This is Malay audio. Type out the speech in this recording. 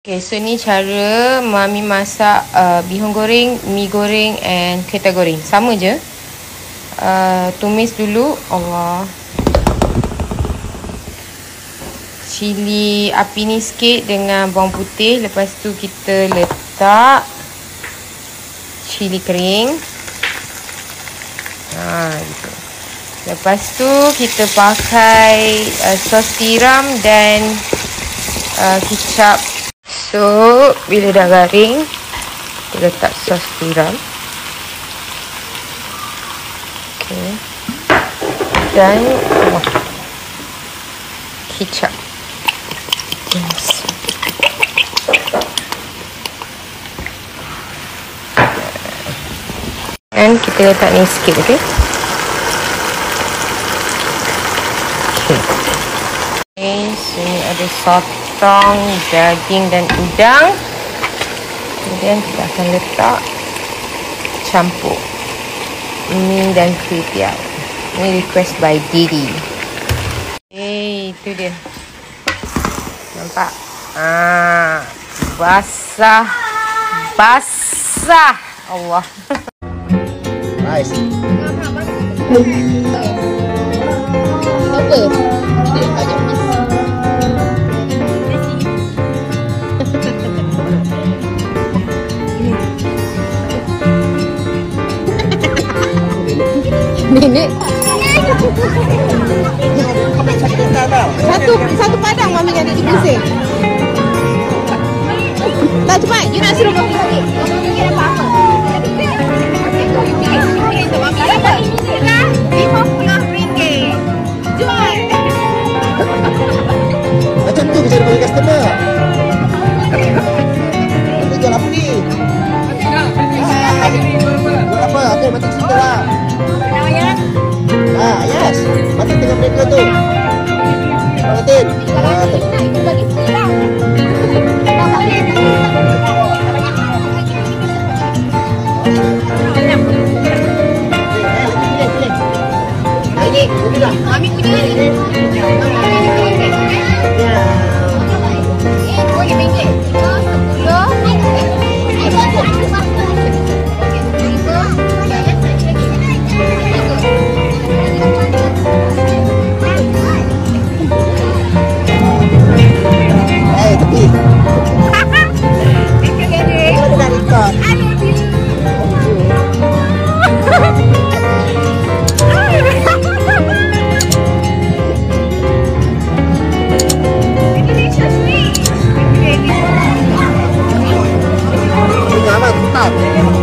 Okay, so ni cara Mami masak bihun goreng, mi goreng and ketan goreng. Sama je. Tumis dulu. Allah. Cili api ni sikit dengan bawang putih. Lepas tu kita letak cili kering. Gitu. Lepas tu kita pakai sos tiram dan kicap. So, bila dah garing, kita letak sos tiram. Okay. Dan kicap. Yes. Dan kita letak ni sikit, okay? Okay, sini ada sotong, daging dan udang. Kemudian kita akan letak campur mi dan kuih piau. Ini request by Didi. Itu dia. Nampak? Basah. Basah. Allah. Nice. Apa? Nenek satu padang Mami yang ada di pusing. Tak cepat, you nak suruh Mami lagi. Mami fikir apa-apa. Mami dapat RM50. Jual. Macam tu bisa bagi customer. Kita jual apa ni? Jual apa? Okay, mati cerita lah. Yes. Mati tengah mereka tu. Martin. Itu bagi silang. Mami punya ni. Aman, tetap.